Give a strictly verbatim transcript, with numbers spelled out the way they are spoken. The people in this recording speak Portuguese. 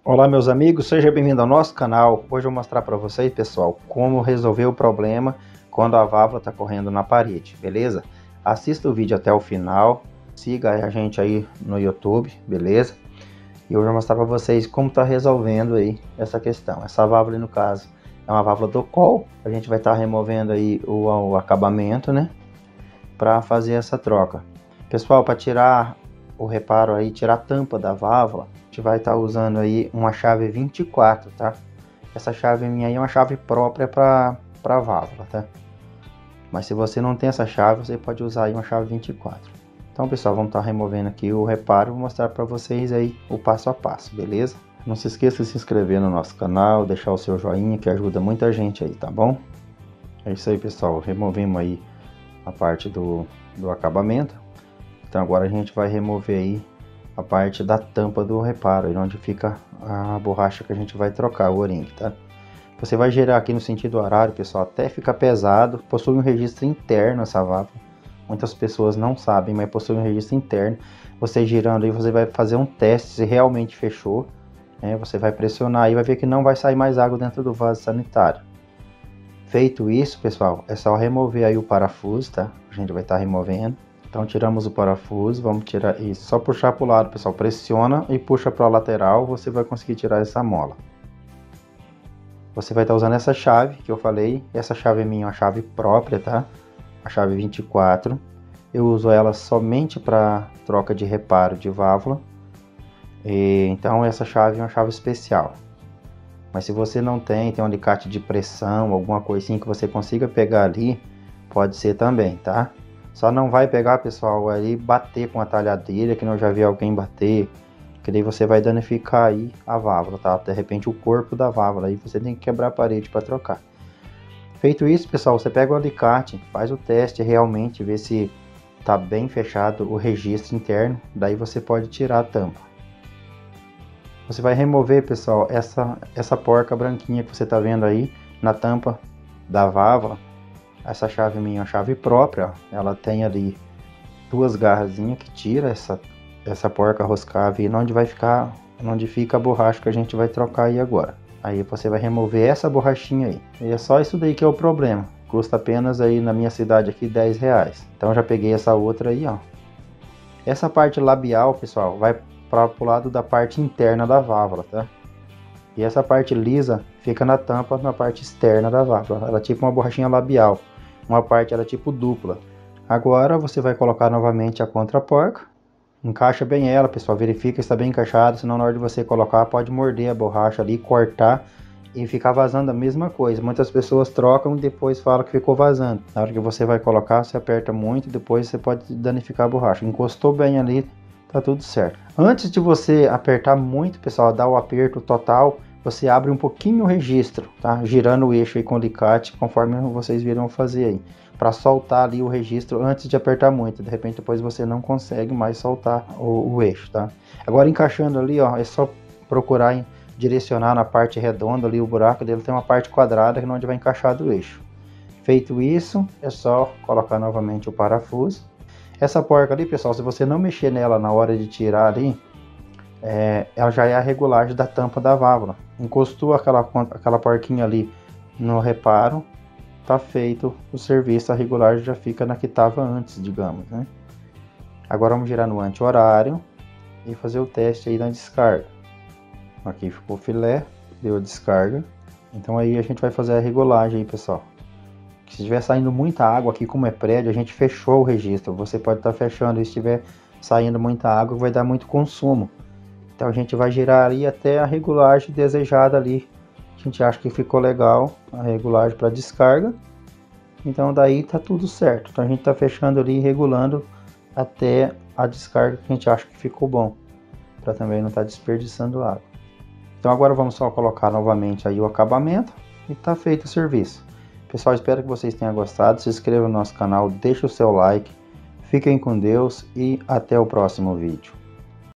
Olá meus amigos, seja bem-vindo ao nosso canal. Hoje eu vou mostrar para vocês, pessoal, como resolver o problema quando a válvula está correndo na parede, beleza? Assista o vídeo até o final, siga a gente aí no YouTube, beleza? E eu vou mostrar para vocês como está resolvendo aí essa questão. Essa válvula no caso é uma válvula do call, a gente vai estar tá removendo aí o, o acabamento, né? Para fazer essa troca. Pessoal, para tirar o reparo aí, tirar a tampa da válvula, a gente vai estar tá usando aí uma chave vinte e quatro, tá? Essa chave minha aí é uma chave própria para para válvula, tá? Mas se você não tem essa chave, você pode usar aí uma chave vinte e quatro. Então, pessoal, vamos estar tá removendo aqui o reparo, vou mostrar para vocês aí o passo a passo, beleza? Não se esqueça de se inscrever no nosso canal, deixar o seu joinha que ajuda muita gente aí, tá bom? É isso aí, pessoal, removemos aí a parte do, do acabamento. Então agora a gente vai remover aí a parte da tampa do reparo, onde fica a borracha que a gente vai trocar, o O-ring, tá? Você vai girar aqui no sentido horário, pessoal, até ficar pesado. Possui um registro interno essa válvula. Muitas pessoas não sabem, mas possui um registro interno. Você girando aí, você vai fazer um teste se realmente fechou, né? Você vai pressionar aí, vai ver que não vai sair mais água dentro do vaso sanitário. Feito isso, pessoal, é só remover aí o parafuso, tá? A gente vai estar removendo. Então tiramos o parafuso, vamos tirar isso, só puxar para o lado, pessoal, pressiona e puxa para a lateral, você vai conseguir tirar essa mola. Você vai estar usando essa chave que eu falei, essa chave é minha, uma chave própria, tá? A chave vinte e quatro, eu uso ela somente para troca de reparo de válvula, e, então essa chave é uma chave especial. Mas se você não tem, tem um alicate de pressão, alguma coisinha que você consiga pegar ali, pode ser também, tá? Só não vai pegar, pessoal, aí bater com a talhadeira, que eu já vi alguém bater, que daí você vai danificar aí a válvula, tá? De repente o corpo da válvula, aí você tem que quebrar a parede para trocar. Feito isso, pessoal, você pega o alicate, faz o teste realmente, vê se tá bem fechado o registro interno, daí você pode tirar a tampa. Você vai remover, pessoal, essa, essa porca branquinha que você tá vendo aí na tampa da válvula. Essa chave minha é uma chave própria, ó. Ela tem ali duas garrazinhas que tira essa, essa porca roscável e onde vai ficar, onde fica a borracha que a gente vai trocar aí agora. Aí você vai remover essa borrachinha aí. E é só isso daí que é o problema. Custa apenas aí na minha cidade aqui dez reais. Então já peguei essa outra aí, ó. Essa parte labial, pessoal, vai para o lado da parte interna da válvula, tá? E essa parte lisa fica na tampa, na parte externa da válvula. Ela é tipo uma borrachinha labial. Uma parte ela é tipo dupla. Agora você vai colocar novamente a contraporca. Encaixa bem ela, pessoal. Verifica se está bem encaixado. Senão na hora de você colocar, pode morder a borracha ali, cortar e ficar vazando a mesma coisa. Muitas pessoas trocam e depois falam que ficou vazando. Na hora que você vai colocar, você aperta muito e depois você pode danificar a borracha. Encostou bem ali, tá tudo certo. Antes de você apertar muito, pessoal, dar o aperto total, você abre um pouquinho o registro, tá? Girando o eixo aí com o alicate, conforme vocês viram fazer aí, para soltar ali o registro antes de apertar muito. De repente depois você não consegue mais soltar o, o eixo, tá? Agora encaixando ali, ó, é só procurar em, direcionar na parte redonda ali, o buraco dele tem uma parte quadrada que é onde vai encaixar do eixo. Feito isso, é só colocar novamente o parafuso. Essa porca ali, pessoal, se você não mexer nela na hora de tirar ali, é, ela já é a regulagem da tampa da válvula. Encostou aquela, aquela porquinha ali no reparo, tá feito o serviço, a regulagem já fica na que estava antes, digamos, né? Agora vamos girar no anti-horário e fazer o teste aí na descarga. Aqui ficou o filé, deu a descarga. Então aí a gente vai fazer a regulagem aí, pessoal. Se estiver saindo muita água aqui, como é prédio, a gente fechou o registro. Você pode estar fechando, e se estiver saindo muita água, vai dar muito consumo. Então a gente vai girar ali até a regulagem desejada ali. A gente acha que ficou legal a regulagem para descarga. Então daí tá tudo certo. Então a gente tá fechando ali, regulando até a descarga que a gente acha que ficou bom. Para também não estar desperdiçando água. Então agora vamos só colocar novamente aí o acabamento e tá feito o serviço. Pessoal, espero que vocês tenham gostado. Se inscreva no nosso canal, deixe o seu like. Fiquem com Deus e até o próximo vídeo.